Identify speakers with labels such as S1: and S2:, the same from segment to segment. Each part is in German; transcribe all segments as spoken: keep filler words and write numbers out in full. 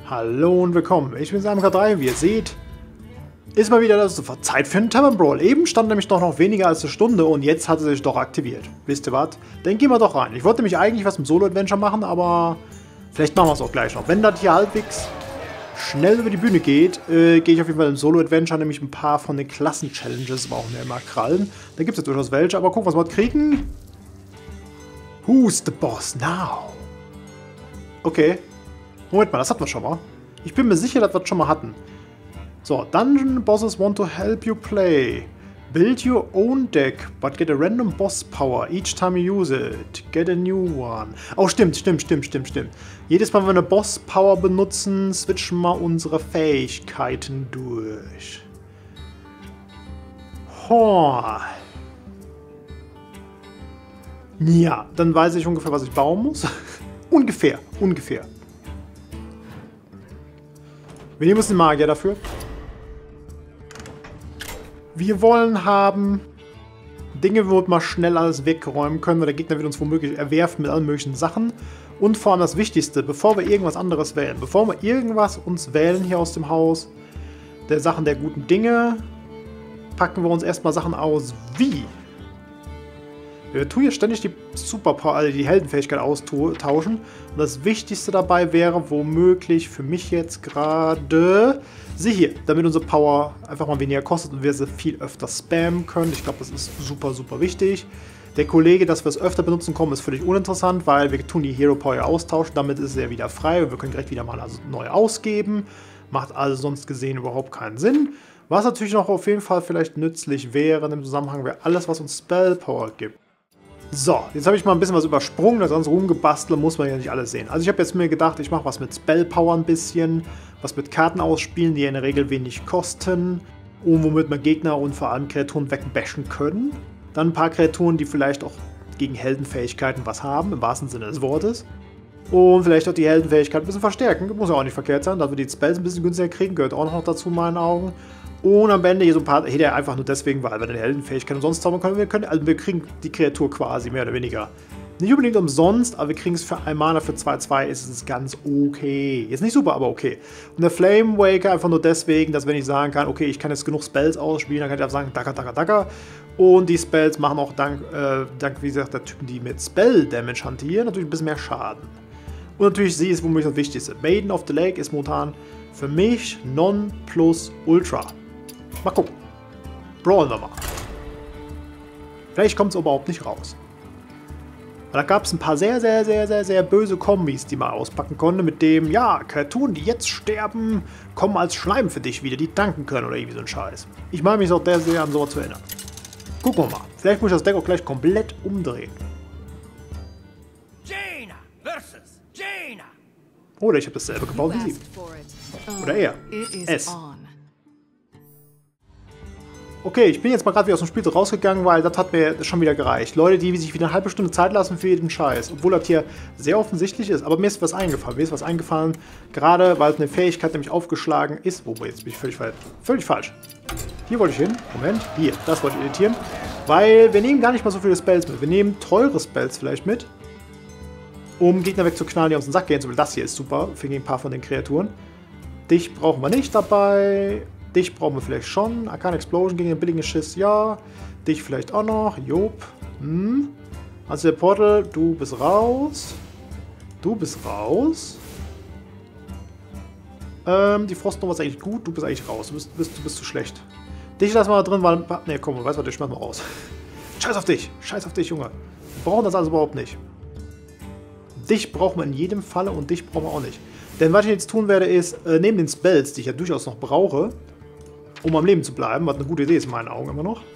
S1: Hallo und willkommen, ich bin Sam K drei, wie ihr seht, ist mal wieder das Zeit für einen Tavern Brawl. Eben stand nämlich doch noch weniger als eine Stunde und jetzt hat es sich doch aktiviert. Wisst ihr was? Dann gehen wir doch rein. Ich wollte nämlich eigentlich was mit Solo-Adventure machen, aber vielleicht machen wir es auch gleich noch. Wenn das hier halbwegs schnell über die Bühne geht, äh, gehe ich auf jeden Fall im Solo-Adventure nämlich ein paar von den Klassen-Challenges, brauchen wir immer krallen. Da gibt es ja durchaus welche, aber gucken, was wir kriegen. Who's the boss now? Okay. Moment mal, das hatten wir schon mal. Ich bin mir sicher, dass wir das schon mal hatten. So, Dungeon Bosses want to help you play. Build your own deck, but get a random boss power each time you use it. Get a new one. Oh, stimmt, stimmt, stimmt, stimmt, stimmt. Jedes Mal, wenn wir eine Boss Power benutzen, switchen wir unsere Fähigkeiten durch. Oh. Ja, dann weiß ich ungefähr, was ich bauen muss. ungefähr, ungefähr. Wir nehmen uns den Magier dafür. Wir wollen haben Dinge, wo wir mal schnell alles wegräumen können, weil der Gegner wird uns womöglich erwerfen mit allen möglichen Sachen. Und vor allem das Wichtigste, bevor wir irgendwas anderes wählen, bevor wir irgendwas uns wählen hier aus dem Haus, der Sachen der guten Dinge, packen wir uns erstmal Sachen aus wie... Wir tun hier ständig die Superpower, also die Heldenfähigkeit austauschen. Und das Wichtigste dabei wäre womöglich für mich jetzt gerade sie hier, damit unsere Power einfach mal weniger kostet und wir sie viel öfter spammen können. Ich glaube, das ist super, super wichtig. Der Kollege, dass wir es öfter benutzen kommen, ist völlig uninteressant, weil wir tun die Hero Power austauschen. Damit ist er wieder frei und wir können direkt wieder mal also neu ausgeben. Macht also sonst gesehen überhaupt keinen Sinn. Was natürlich noch auf jeden Fall vielleicht nützlich wäre im Zusammenhang, wäre alles, was uns Spell Power gibt. So, jetzt habe ich mal ein bisschen was übersprungen, das ganze Rumgebastle muss man ja nicht alles sehen. Also ich habe jetzt mir gedacht, ich mache was mit Spell Power ein bisschen, was mit Karten ausspielen, die in der Regel wenig kosten und womit man Gegner und vor allem Kreaturen wegbashen können. Dann ein paar Kreaturen, die vielleicht auch gegen Heldenfähigkeiten was haben, im wahrsten Sinne des Wortes. Und vielleicht auch die Heldenfähigkeit ein bisschen verstärken, muss ja auch nicht verkehrt sein, dass wir die Spells ein bisschen günstiger kriegen, gehört auch noch dazu in meinen Augen. Und am Ende hier so ein paar, hier einfach nur deswegen, weil wir eine Heldenfähigkeit umsonst zaubern können. Wir können, also wir kriegen die Kreatur quasi mehr oder weniger. Nicht unbedingt umsonst, aber wir kriegen es für ein Mana für zwei zwei, ist es ganz okay. Jetzt nicht super, aber okay. Und der Flame Waker einfach nur deswegen, dass wenn ich sagen kann, okay, ich kann jetzt genug Spells ausspielen, dann kann ich einfach sagen, dacker, dacker, dacker. Und die Spells machen auch dank, äh, dank wie gesagt, der Typen, die mit Spell Damage hantieren, natürlich ein bisschen mehr Schaden. Und natürlich sie ist womöglich das Wichtigste. Maiden of the Lake ist momentan für mich Non plus Ultra. Mal gucken. Brawlen wir mal. Vielleicht kommt es überhaupt nicht raus. Da gab es ein paar sehr, sehr, sehr, sehr, sehr böse Kombis, die man auspacken konnte, mit dem, ja, Kreaturen, die jetzt sterben, kommen als Schleim für dich wieder, die danken können oder irgendwie so ein Scheiß. Ich meine mich auch sehr, sehr an sowas zu erinnern. Gucken wir mal. Vielleicht muss ich das Deck auch gleich komplett umdrehen.
S2: Jaina versus Jaina.
S1: Oder ich habe dasselbe gebaut wie sie. Oder er. Es. Okay, ich bin jetzt mal gerade wieder aus dem Spiel rausgegangen, weil das hat mir schon wieder gereicht. Leute, die sich wieder eine halbe Stunde Zeit lassen für jeden Scheiß. Obwohl das hier sehr offensichtlich ist. Aber mir ist was eingefallen. Mir ist was eingefallen, gerade weil es eine Fähigkeit nämlich aufgeschlagen ist. Wobei, jetzt bin ich völlig falsch. Völlig falsch. Hier wollte ich hin. Moment, hier. Das wollte ich editieren. Weil wir nehmen gar nicht mal so viele Spells mit. Wir nehmen teure Spells vielleicht mit, um Gegner wegzuknallen, die uns den Sack gehen. So wie das hier ist super für ein paar von den Kreaturen. Dich brauchen wir nicht dabei. Dich brauchen wir vielleicht schon. Arcane Explosion gegen den billigen Schiss, ja. Dich vielleicht auch noch. Job. Hm. Also der Portal, du bist raus. Du bist raus. Ähm, die Frostnova ist eigentlich gut. Du bist eigentlich raus. Du bist, bist, du bist zu schlecht. Dich lassen wir da drin, weil... Ne, komm, weißt du was, ich schmeiß mal raus. Scheiß auf dich. Scheiß auf dich, Junge. Wir brauchen das also überhaupt nicht. Dich brauchen wir in jedem Falle und dich brauchen wir auch nicht. Denn was ich jetzt tun werde, ist, äh, neben den Spells, die ich ja durchaus noch brauche, um am Leben zu bleiben, was eine gute Idee ist in meinen Augen immer noch,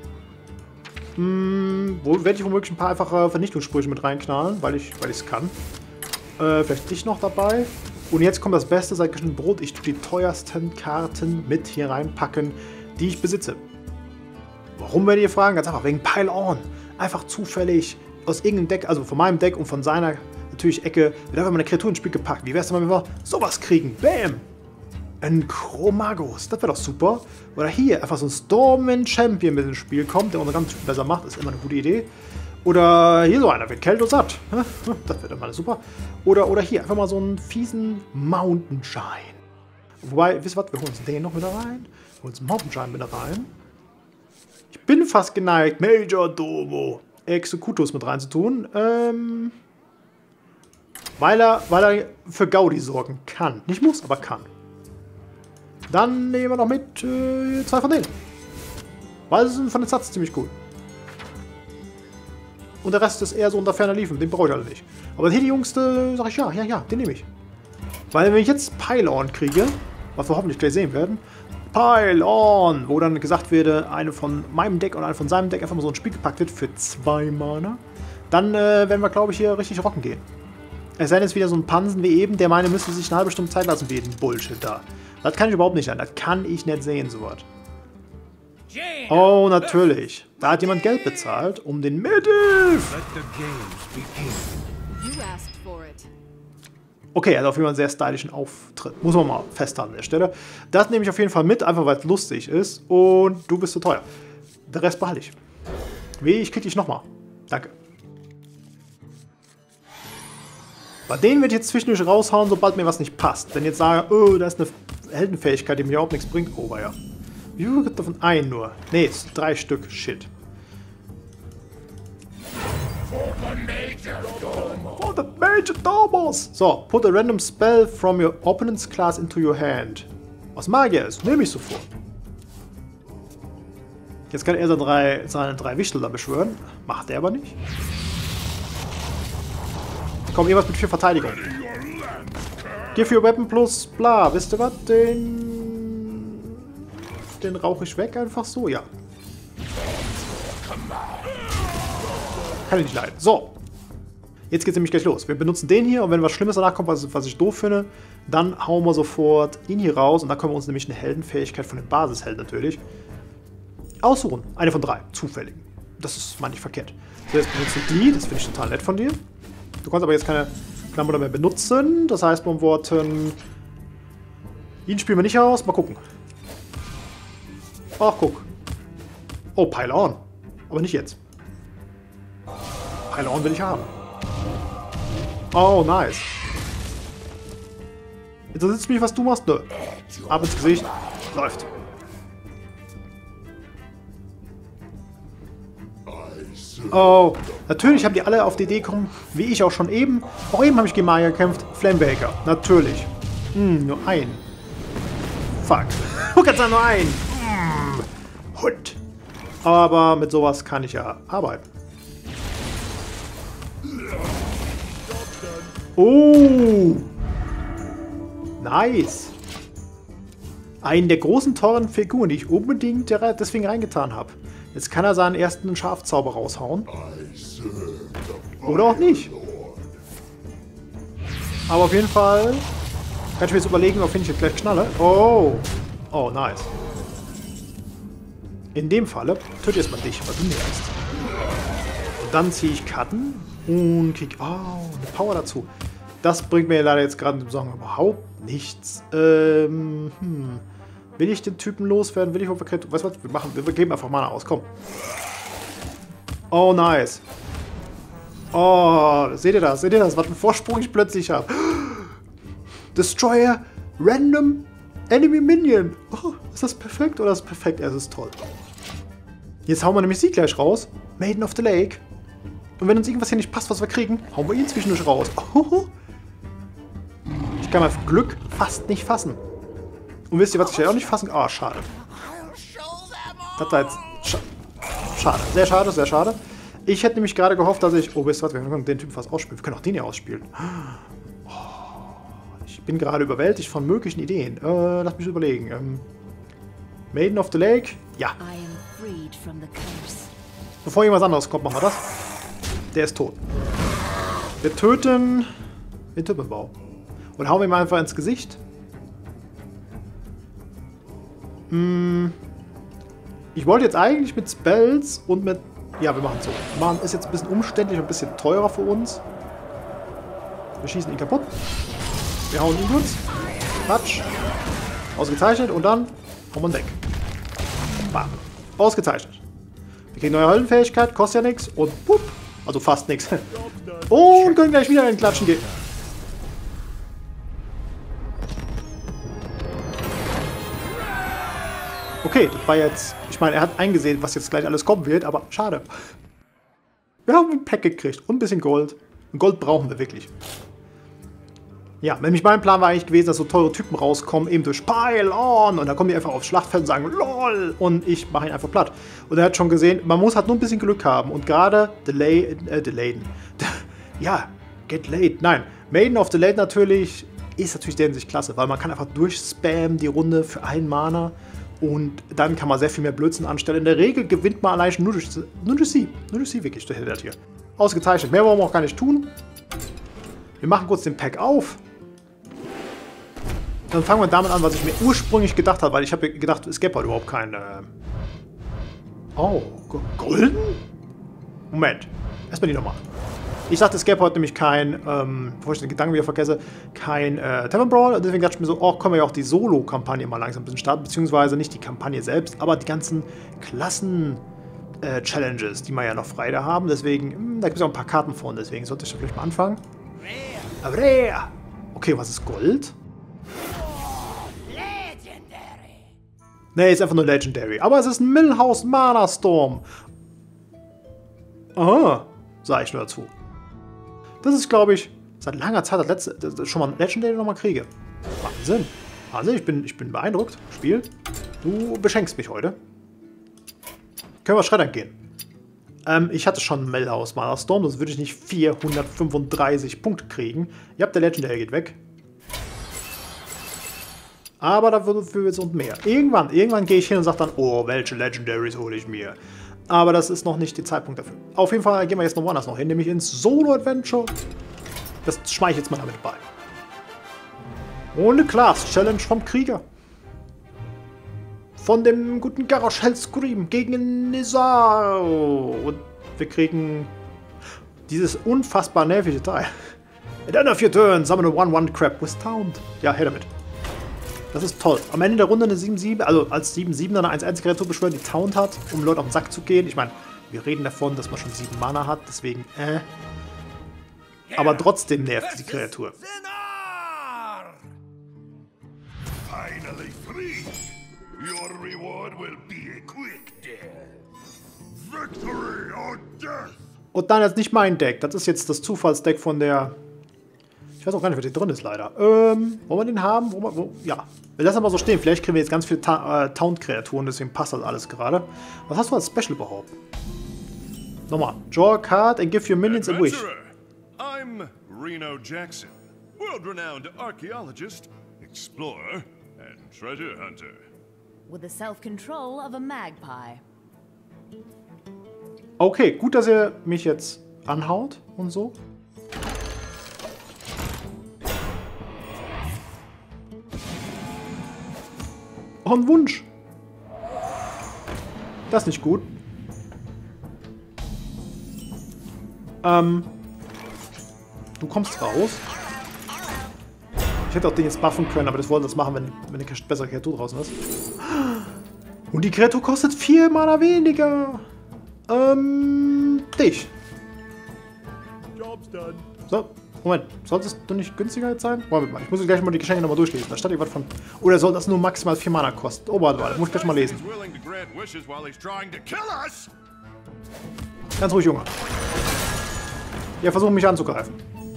S1: hm, wo werde ich womöglich ein paar einfache Vernichtungssprüche mit reinknallen, weil ich weil ich es kann. Äh, vielleicht dich noch dabei. Und jetzt kommt das Beste, seit geschnitten Brot. Ich tue die teuersten Karten mit hier reinpacken, die ich besitze. Warum, werdet ihr fragen? Ganz einfach, wegen Pile On. Einfach zufällig aus irgendeinem Deck, also von meinem Deck und von seiner natürlich Ecke, wird einfach mal eine Kreatur ins Spiel gepackt. Wie wär's denn mal, wenn wir sowas kriegen? Bam! Ein Chromagus, das wäre doch super. Oder hier, einfach so ein Stormwind Champion mit ins Spiel kommt, der unsere ganzen Typen besser macht, ist immer eine gute Idee. Oder hier so einer wird Kälte und satt. Das wird dann mal super. Oder, oder hier einfach mal so einen fiesen Mountain Shine. Wobei, wisst ihr was, wir holen uns den noch mit rein. Wir holen uns Mountain Shine mit rein. Ich bin fast geneigt, Major Domo Executus mit reinzutun. Ähm, weil, er, weil er für Gaudi sorgen kann. Nicht muss, aber kann. Dann nehmen wir noch mit äh, zwei von denen. Weil sie sind von den Stats ziemlich cool. Und der Rest ist eher so unter ferner Liefen. Den brauche ich alle nicht. Aber hier die Jüngste, sage ich ja, ja, ja, den nehme ich. Weil wenn ich jetzt Pylon kriege, was wir hoffentlich gleich sehen werden, Pylon, wo dann gesagt wird, eine von meinem Deck und eine von seinem Deck einfach mal so ein Spiel gepackt wird für zwei Mana, dann äh, werden wir, glaube ich, hier richtig rocken gehen. Es sei denn, jetzt wieder so ein Pansen wie eben, der meine, müsste sich eine halbe Stunde Zeit lassen wie jeden Bullshit da. Das kann ich überhaupt nicht sein. Das kann ich nicht sehen, sowas. Oh, natürlich. Da hat jemand Geld bezahlt, um den Mediv. Okay, er hat auf jeden Fall einen sehr stylischen Auftritt. Muss man mal festhalten an der Stelle. Das nehme ich auf jeden Fall mit, einfach weil es lustig ist. Und du bist zu teuer. Der Rest behalte ich. Wie, ich krieg dich nochmal. Danke. Bei denen werde ich jetzt zwischendurch raushauen, sobald mir was nicht passt. Wenn jetzt sage, oh, da ist eine Heldenfähigkeit, die mir überhaupt nichts bringt. Oh, ja. Wie viel gibt davon? Ein nur. Nee, es sind drei Stück. Shit. For the Major Domos! So, put a random spell from your opponent's class into your hand. Was Magier ist, nehme ich sofort. Jetzt kann er seine drei, seine drei Wichtel da beschwören. Macht er aber nicht. Komm, irgendwas mit vier Verteidigung. Give your weapon plus bla. Wisst ihr was? Den. Den rauche ich weg einfach so, ja. Kann ich nicht leiden. So. Jetzt geht es nämlich gleich los. Wir benutzen den hier und wenn was Schlimmes danach kommt, was, was ich doof finde, dann hauen wir sofort ihn hier raus und dann können wir uns nämlich eine Heldenfähigkeit von dem Basishelden natürlich aussuchen. Eine von drei. Zufällig. Das ist mal nicht verkehrt. So, jetzt benutzen wir die. Das finde ich total nett von dir. Du kannst aber jetzt keine Klammer mehr benutzen. Das heißt, beim Worten, ihn spielen wir nicht aus. Mal gucken. Ach, guck. Oh, Pylon. Aber nicht jetzt. Pylon will ich haben. Oh, nice. Interessiert mich, was du machst? Nö. Ab ins Gesicht. Läuft. Oh, natürlich haben die alle auf die Idee gekommen, wie ich auch schon eben. Auch eben habe ich gegen Magier gekämpft. Flamebaker. Natürlich. Hm, nur ein. Fuck. Du kannst da nur ein. Hm. Hund. Aber mit sowas kann ich ja arbeiten. Oh. Nice. Einen der großen, teuren Figuren, die ich unbedingt deswegen reingetan habe. Jetzt kann er seinen ersten Schafzauber raushauen. Oder auch nicht. Aber auf jeden Fall kann ich mir jetzt überlegen, auf wen ich jetzt gleich knalle. Oh. Oh, nice. In dem Falle töte ich erstmal dich, weil du nervst. Und dann ziehe ich Karten und krieg oh, eine Power dazu. Das bringt mir leider jetzt gerade sagen überhaupt nichts. Ähm, hm. Will ich den Typen loswerden? Will ich verkehrt? Weißt du was? Wir machen, wir geben einfach Mana aus. Komm. Oh, nice. Oh, seht ihr das? Seht ihr das? Was für einen Vorsprung ich plötzlich habe. Destroyer Random Enemy Minion. Oh, ist das perfekt oder ist das perfekt? Ja, es ist toll. Jetzt hauen wir nämlich sie gleich raus. Maiden of the Lake. Und wenn uns irgendwas hier nicht passt, was wir kriegen, hauen wir ihn zwischendurch raus. Oh. Ich kann mein Glück fast nicht fassen. Und wisst ihr, was ich ja auch nicht fassen kann? Ah, oh, schade. Das war jetzt... Scha schade. Sehr schade, sehr schade. Ich hätte nämlich gerade gehofft, dass ich... Oh, wisst ihr was? Wir können den Typen fast ausspielen. Wir können auch den hier ausspielen. Oh, ich bin gerade überwältigt von möglichen Ideen. Äh, lass mich überlegen. Ähm, Maiden of the Lake? Ja. Bevor irgendwas anderes kommt, machen wir das. Der ist tot. Wir töten... Den Typenbau. Und hauen wir ihm einfach ins Gesicht. Ich wollte jetzt eigentlich mit Spells und mit... Ja, wir machen es so. Wir machen, ist jetzt ein bisschen umständlich und ein bisschen teurer für uns. Wir schießen ihn kaputt. Wir hauen ihn kurz. Quatsch. Ausgezeichnet. Und dann hauen wir ihn weg. Bam. Ausgezeichnet. Wir kriegen neue Heldenfähigkeit. Kostet ja nichts. Und pup. Also fast nichts. Und können gleich wieder in den Klatschen gehen. Okay, das war jetzt... Ich meine, er hat eingesehen, was jetzt gleich alles kommen wird, aber schade. Wir haben ein Pack gekriegt und ein bisschen Gold. Und Gold brauchen wir wirklich. Ja, nämlich mein Plan war eigentlich gewesen, dass so teure Typen rauskommen, eben durch Pile on. Und dann kommen die einfach aufs Schlachtfeld und sagen, LOL. Und ich mache ihn einfach platt. Und er hat schon gesehen, man muss halt nur ein bisschen Glück haben. Und gerade Delay, äh, Delayden. Ja, Get Late. Nein, Maiden of Delayed natürlich ist natürlich der in sich klasse, weil man kann einfach durchspammen die Runde für einen Mana. Und dann kann man sehr viel mehr Blödsinn anstellen. In der Regel gewinnt man allein schon nur durch, nur durch sie. Nur durch sie wirklich, durch das hier. Ausgezeichnet. Mehr wollen wir auch gar nicht tun. Wir machen kurz den Pack auf. Dann fangen wir damit an, was ich mir ursprünglich gedacht habe, weil ich habe gedacht, es gäbe halt überhaupt keine... Oh, golden? Moment. Erstmal die nochmal. Ich dachte, es gäbe heute nämlich kein, ähm, bevor ich den Gedanken wieder vergesse, kein äh, Tavern Brawl. Und deswegen dachte ich mir so, oh, können wir ja auch die Solo-Kampagne mal langsam ein bisschen starten. Beziehungsweise nicht die Kampagne selbst, aber die ganzen Klassen-Challenges, äh, die wir ja noch frei da haben. Deswegen, mh, da gibt es auch ein paar Karten von, deswegen sollte ich da vielleicht mal anfangen. Rare. Okay, was ist Gold? Ne, ist einfach nur Legendary. Aber es ist ein Millhouse Mana Storm. Aha, sage ich nur dazu. Das ist, glaube ich, seit langer Zeit das letzte, das, das schon mal ein Legendary nochmal kriege. Wahnsinn. Wahnsinn, ich bin, ich bin beeindruckt. Spiel, du beschenkst mich heute. Können wir schreddern gehen. Ähm, ich hatte schon einen Millhouse Mana Storm, sonst würde ich nicht vierhundertfünfunddreißig Punkte kriegen. Ihr habt der Legendary geht weg. Aber dafür wird es und mehr. Irgendwann, irgendwann gehe ich hin und sage dann, oh, welche Legendaries hole ich mir. Aber das ist noch nicht der Zeitpunkt dafür. Auf jeden Fall gehen wir jetzt noch woanders noch hin, nämlich ins Solo-Adventure. Das schmeiße ich jetzt mal damit bei. Ohne Class-Challenge vom Krieger. Von dem guten Garrosh Hellscream gegen Nizar. Und wir kriegen dieses unfassbar nervige Teil. At end of your turn, summon a one one crab with taunt. Ja, her damit. Das ist toll. Am Ende der Runde eine sieben sieben, also als sieben sieben eine eins eins Kreatur beschwören, die Taunt hat, um Leute auf den Sack zu gehen. Ich meine, wir reden davon, dass man schon sieben Mana hat, deswegen, äh. Aber trotzdem nervt die Kreatur.
S2: Finally free. Your reward will be a quick death. Victory or death.
S1: Und dann jetzt nicht mein Deck. Das ist jetzt das Zufallsdeck von der... Ich weiß auch gar nicht, wer hier drin ist, leider. Ähm, wollen wir den haben? Wo, wo, ja. Wir lassen mal so stehen. Vielleicht kriegen wir jetzt ganz viele Ta äh, Taunt-Kreaturen, deswegen passt das alles gerade. Was hast du als Special überhaupt? Nochmal. Draw a card and give your minions a wish.
S3: I'm Reno Jackson, world-renowned archaeologist, explorer, and treasure hunter.
S4: With the self-control of a magpie.
S1: Okay, gut, dass er mich jetzt anhaut und so. Oh, ein Wunsch. Das ist nicht gut. Ähm. Du kommst raus. Ich hätte auch den jetzt buffen können, aber das wollen wir das machen, wenn, wenn eine bessere Kreatur draußen ist. Und die Kreatur kostet vier Mana weniger. Ähm. Dich.
S3: Job's done.
S1: So. Moment, solltest du nicht günstiger jetzt sein? Moment mal, ich muss gleich mal die Geschenke nochmal durchlesen. Da stand irgendwas von... Oder soll das nur maximal vier Mana kosten? Oh, warte, warte, muss ich gleich mal lesen. Ganz ruhig, Junge. Ja, versuchen mich anzugreifen.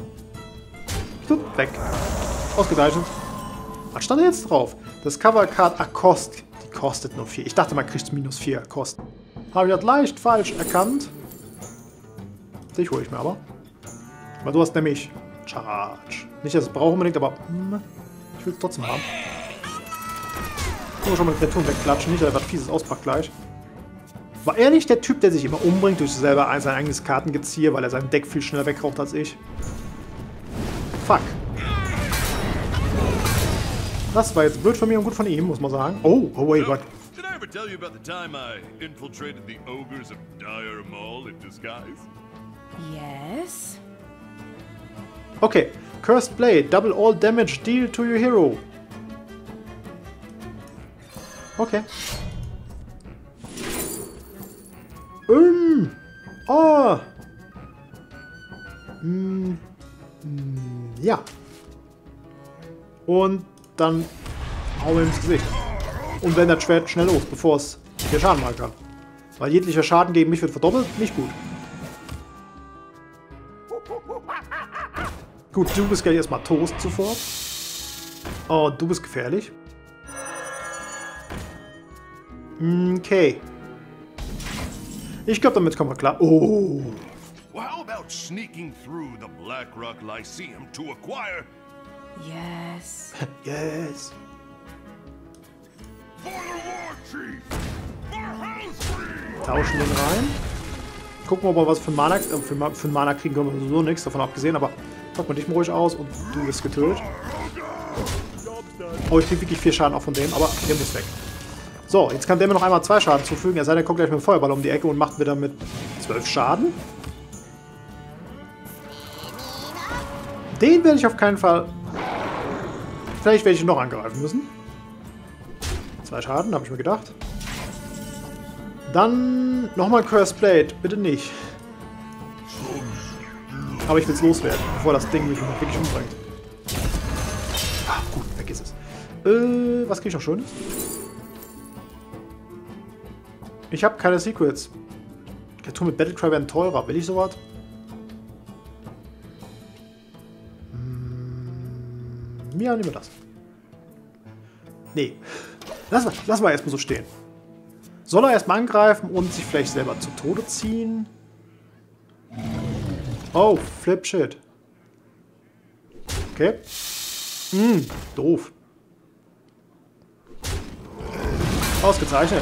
S1: Weg. Ausgezeichnet. Was stand da jetzt drauf? Das Cover Card Accost. Die kostet nur vier. Ich dachte, man kriegt minus vier Kosten. Habe ich das leicht falsch erkannt. Dich hole ich mir aber. Weil du hast nämlich Charge. Nicht, dass ich es brauche unbedingt, aber hm, ich will es trotzdem haben. Ich muss schon mal die Kreaturen wegklatschen, nicht, dass er was Fieses auspackt gleich. War er nicht der Typ, der sich immer umbringt durch selber sein eigenes Kartengezieher, weil er sein Deck viel schneller wegraucht als ich? Fuck. Das war jetzt blöd von mir und gut von ihm, muss man sagen. Oh, oh wait, what?
S3: Did I ever tell you about the time I infiltrated the ogres of Dire Maul in disguise?
S4: Yes?
S1: Okay, Cursed Blade, double all damage deal to your hero. Okay. Ähm. Oh. Hm, hm, ja. Und dann hauen wir ihm ins Gesicht. Und wenn das Schwert schnell los, bevor es viel Schaden machen kann. Weil jeglicher Schaden gegen mich wird verdoppelt, nicht gut. Gut, du bist gleich erstmal Toast sofort. Oh, du bist gefährlich. Okay. Ich glaube, damit kommen wir klar. Oh.
S3: Well, how about sneaking through the Blackrock Lyceum to acquire...
S4: Yes.
S1: Yes.
S2: For the War Chief! For Hellsfree!
S1: Tauschen den rein. Gucken wir, ob wir was für Mana, äh, für, für einen Mana kriegen können wir sowieso nichts, davon abgesehen, aber pack mal dich mal ruhig aus und du bist getötet. Oh, ich krieg wirklich viel Schaden auch von dem, aber der muss weg. So, jetzt kann der mir noch einmal zwei Schaden zufügen, er sei denn, er kommt gleich mit dem Feuerball um die Ecke und macht wieder mit zwölf Schaden. Den werde ich auf keinen Fall... Vielleicht werde ich ihn noch angreifen müssen. Zwei Schaden, habe ich mir gedacht. Dann nochmal Cursed Blade. Bitte nicht. Aber ich will es loswerden, bevor das Ding mich wirklich umbringt. Ah, gut, vergiss es. Äh, was kriege ich noch Schönes? Ich habe keine Secrets. Kreaturen mit Battlecry werden teurer. Will ich sowas? Hm, ja, nehmen wir das. Nee. Lass mal, lass mal erstmal so stehen. Soll er erstmal angreifen und sich vielleicht selber zu Tode ziehen? Oh, Flip Shit. Okay. Hm, doof. Ausgezeichnet.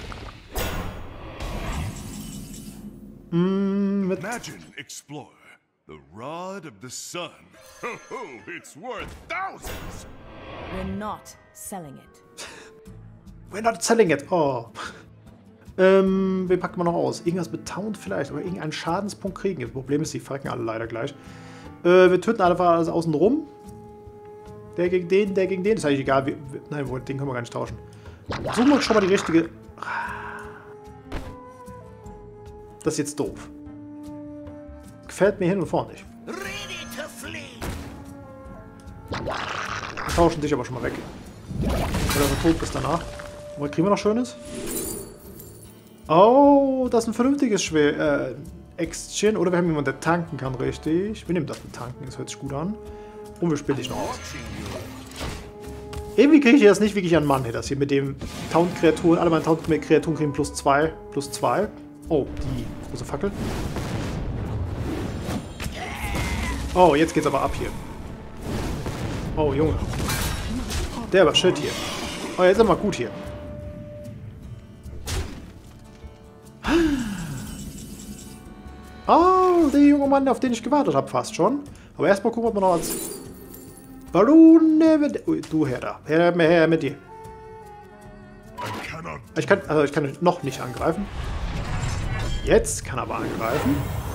S1: Hm, mit
S3: Imagine, Explorer, the Rod of the Sun. Ho ho, it's worth thousands!
S4: We're not selling it.
S1: We're not selling it. Oh. Ähm, wen packt man noch aus? Irgendwas mit Taunt vielleicht, aber irgendeinen Schadenspunkt kriegen. Das Problem ist, die verrecken alle leider gleich. Äh, wir töten einfach alles außen rum. Der gegen den, der gegen den. Ist eigentlich egal. Wir, wir, nein, den können wir gar nicht tauschen. Suchen wir uns schon mal die richtige... Das ist jetzt doof. Gefällt mir hin und vorne nicht. Wir tauschen dich aber schon mal weg. Weil du tot bist danach. Und was kriegen wir noch Schönes? Oh, das ist ein vernünftiges Schwer. Äh, Exchange. Oder wir haben jemanden, der tanken kann, richtig. Wir nehmen das mit Tanken, das hört sich gut an. Und wir spielen dich noch aus. Irgendwie kriege ich das nicht wirklich an Mann hier, das hier mit dem Taunt-Kreaturen. Alle meine Taunt-Kreaturen kriegen plus zwei. Plus zwei. Oh, die große Fackel. Oh, jetzt geht's aber ab hier. Oh, Junge. Der war shit hier. Oh, jetzt ist er mal gut hier. Oh, der junge Mann, auf den ich gewartet habe, fast schon. Aber erstmal gucken, ob wir noch als... Barone... Ui, du her da. Her, her mit dir. Ich kann, also ich kann noch nicht angreifen. Jetzt kann er aber angreifen.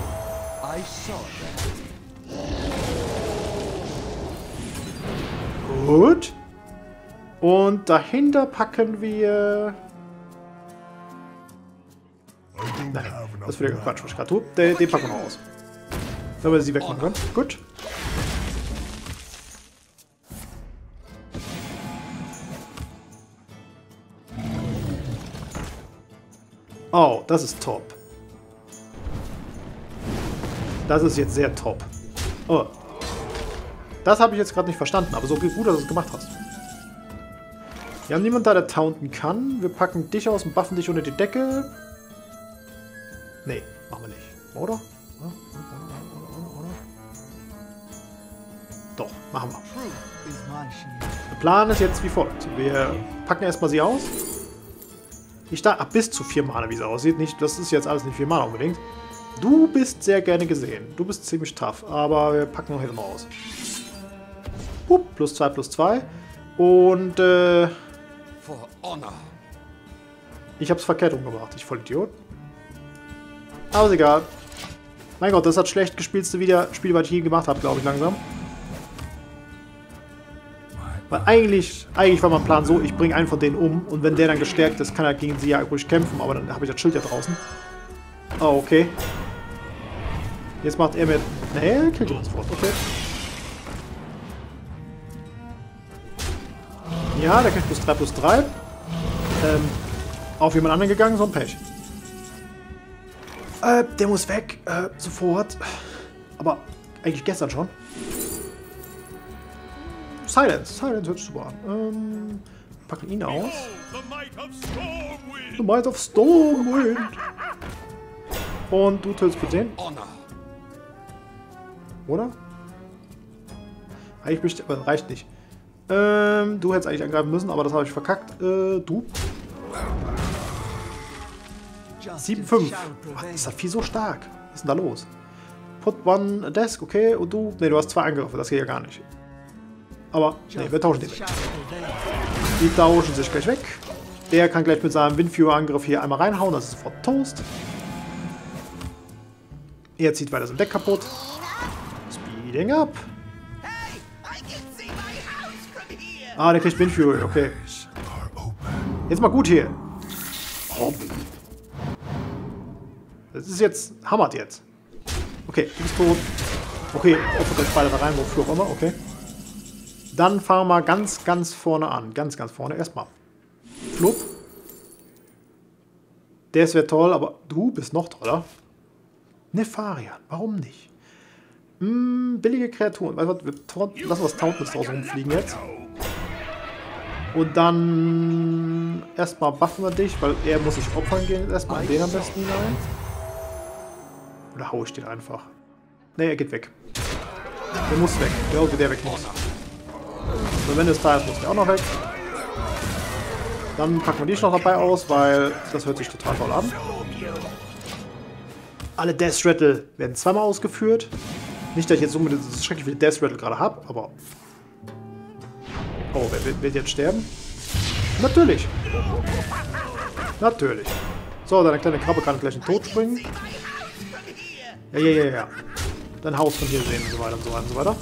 S1: Gut. Und dahinter packen wir... Nein, das ist wieder Quatsch, was ich gerade tue. Den, den packen wir noch aus. Damit wir sie wegmachen können. Gut. Oh, das ist top. Das ist jetzt sehr top. Oh. Das habe ich jetzt gerade nicht verstanden, aber so gut, dass du es gemacht hast. Wir haben niemanden da, der taunten kann. Wir packen dich aus und buffen dich unter die Decke. Nee, machen wir nicht. Oder? Oder? Oder? Oder? Doch, machen wir. Der Plan ist jetzt wie folgt. Wir packen erstmal sie aus. Ich da ab bis zu vier Mana, wie es aussieht. Nicht, das ist jetzt alles nicht vier Mana unbedingt. Du bist sehr gerne gesehen. Du bist ziemlich tough, aber wir packen noch hinten raus. Hup, plus zwei, plus zwei. Und, äh... ich hab's verkehrt umgebracht, ich voll Idiot. Aber ist egal. Mein Gott, das ist das schlecht gespielste wieder Spiel, was ich je gemacht habe, glaube ich, langsam. Weil eigentlich, eigentlich war mein Plan so, ich bringe einen von denen um und wenn der dann gestärkt ist, kann er gegen sie ja ruhig kämpfen, aber dann habe ich das Schild ja draußen. Oh, okay. Jetzt macht er mit... Nee, killt ihn sofort. Okay. Ja, der kriegt plus drei plus drei. Ähm, auf jemand anderen gegangen, so ein Pech. Äh, der muss weg. Äh, sofort. Aber eigentlich gestern schon. Silence. Silence hört sich super an. Ähm, packen ihn aus.
S3: The might of Stormwind.
S1: The Might of Stormwind. Und du tötest für den. Oder? Eigentlich möchte ich, aber reicht nicht. Ähm, du hättest eigentlich angreifen müssen, aber das habe ich verkackt. Äh, du. sieben fünf. Ist das Vieh so stark? Was ist denn da los? Put one desk, okay. Und du? Ne, du hast zwei Angriffe. Das geht ja gar nicht. Aber, ne, wir tauschen die weg. Die tauschen sich gleich weg. Der kann gleich mit seinem Windfury-Angriff hier einmal reinhauen. Das ist sofort Toast. Er zieht weiter sein Deck kaputt. Speeding up. Ah, der kriegt Windfury, okay. Jetzt mal gut hier. Das ist jetzt... Hammert jetzt. Okay, du bist tot. Okay, opfert euch beide da rein, wofür auch immer, okay. Dann fangen wir ganz, ganz vorne an. Ganz, ganz vorne. Erstmal. Flupp. Der wäre toll, aber du bist noch toller. Nefarian, warum nicht? Hm, billige Kreaturen. Weißt du was, wir lassen was Tauntless draus rumfliegen jetzt. Und dann erstmal buffen wir dich, weil er muss sich opfern gehen. Erstmal an den am besten hinein. Oder hau ich den einfach? Ne, er geht weg. Der muss weg. Der, okay, der weg muss. Und wenn es da ist, muss der auch noch weg. Dann packen wir die noch dabei aus, weil das hört sich total toll an. Alle Death Rattle werden zweimal ausgeführt. Nicht, dass ich jetzt unbedingt so schrecklich viele Death Rattle gerade habe, aber... Oh, wer wird, wird jetzt sterben? Natürlich. Natürlich. So, deine kleine Krabbe kann gleich in den Tod springen. Ja, ja, ja, ja. Dein Haus von hier sehen und so weiter und so weiter und so weiter.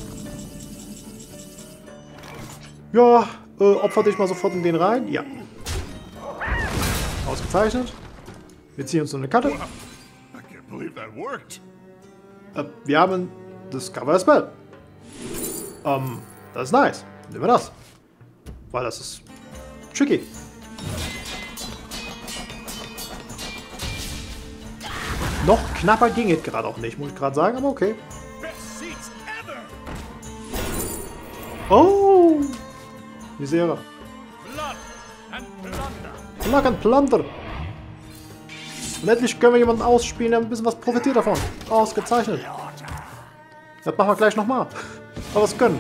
S1: Ja, äh, opfer dich mal sofort in den rein. Ja. Ausgezeichnet. Wir ziehen uns so eine Karte.
S3: I can't believe that worked.
S1: Äh, wir haben Discover a Spell. Ähm, das ist nice. Nehmen wir das. Weil das ist tricky. Noch knapper ging es gerade auch nicht, muss ich gerade sagen, aber okay.
S3: Best seats ever.
S1: Oh! Misere.
S3: Blood and plunder.
S1: Plug and Plunder. Und endlich können wir jemanden ausspielen, der ein bisschen was profitiert davon. Ausgezeichnet. Das machen wir gleich nochmal. Aber was können.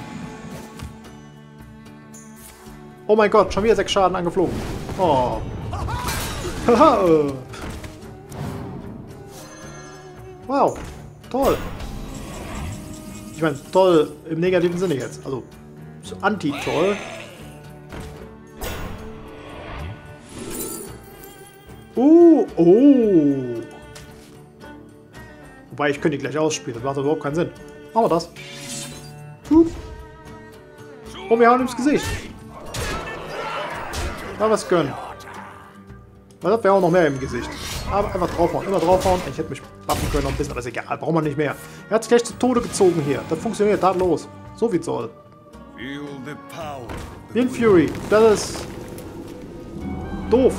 S1: Oh mein Gott, schon wieder sechs Schaden angeflogen. Oh. Haha. Wow. Toll. Ich meine, toll im negativen Sinne jetzt. Also, anti-toll. Uh, oh. Wobei, ich könnte die gleich ausspielen. Das macht überhaupt keinen Sinn. Machen wir das. Hup. Oh, wir hauen ihm ins Gesicht. Ja, was gönnen. Das wäre auch noch mehr im Gesicht. Aber einfach draufhauen. Immer draufhauen. Ich hätte mich buffen können noch ein bisschen, aber ist egal. Brauchen wir nicht mehr. Er hat sich gleich zu Tode gezogen hier. Das funktioniert tadellos. So wie es soll. Windfury. Das ist... doof.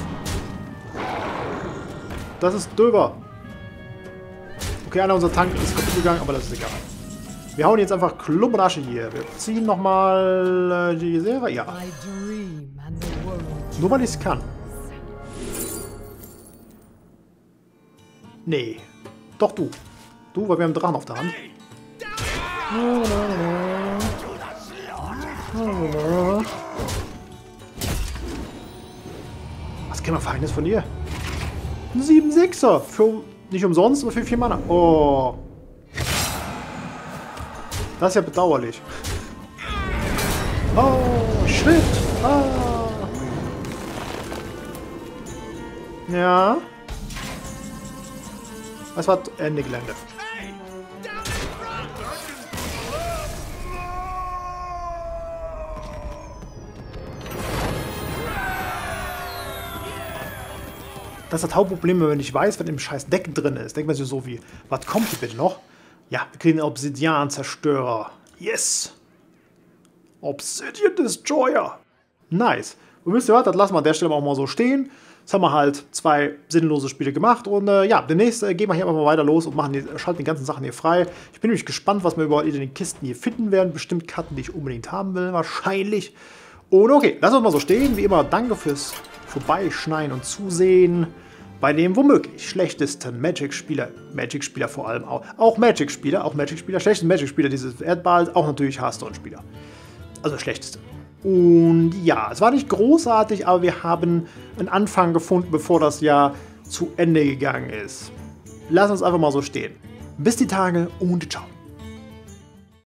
S1: Das ist döber. Okay, einer unserer Tank ist kaputt gegangen, aber das ist egal. Wir hauen jetzt einfach Klumpenasche hier. Wir ziehen nochmal äh, die Serie. Ja. Nur weil ich es kann. Nee. Doch du. Du, weil wir haben einen Drachen auf der Hand. Was kann man Feines von dir? Ein sieben sechser. Für nicht umsonst, aber für vier Mana. Oh. Das ist ja bedauerlich. Oh, shit. Ah. Ja. Das war Ende Gelände. Das ist das Hauptproblem, wenn man nicht weiß, was im scheiß Deck drin ist. Denkt man sich so wie, was kommt hier bitte noch? Ja, wir kriegen den Obsidian-Zerstörer. Yes! Obsidian Destroyer. Nice. Und wisst ihr was, das lassen wir an der Stelle auch mal so stehen. Jetzt haben wir halt zwei sinnlose Spiele gemacht. Und äh, ja, demnächst äh, gehen wir hier einfach mal weiter los und machen die, schalten die ganzen Sachen hier frei. Ich bin nämlich gespannt, was wir überall in den Kisten hier finden werden. Bestimmt Karten, die ich unbedingt haben will, wahrscheinlich. Und okay, lassen wir mal so stehen. Wie immer, danke fürs Vorbeischneiden und Zusehen. Bei dem womöglich schlechtesten Magic-Spieler, Magic-Spieler vor allem auch, auch Magic-Spieler, auch Magic-Spieler, schlechtesten Magic-Spieler dieses Erdballs, auch natürlich Hearthstone-Spieler. Also schlechteste. Und ja, es war nicht großartig, aber wir haben einen Anfang gefunden, bevor das Jahr zu Ende gegangen ist. Lass uns einfach mal so stehen. Bis die Tage und ciao.